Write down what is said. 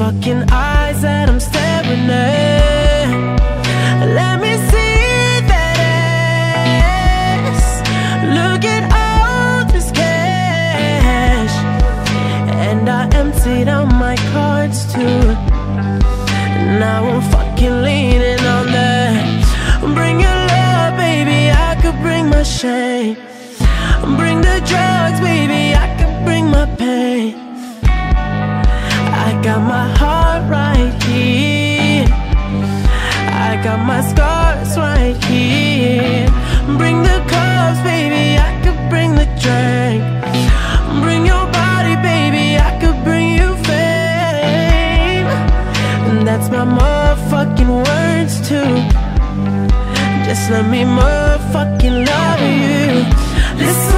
fucking eyes that I'm staring at. Let me see that ass. Look at all this cash. And I emptied out my cards too. Now I'm fucking leaning on that. Bring your love, baby, I could bring my shame. Bring the drugs, baby, I could bring my pain. I got my heart right here. I got my scars right here. Bring the cups, baby, I could bring the drink. Bring your body, baby, I could bring you fame. And that's my motherfucking words too. Just let me motherfucking love you. Listen.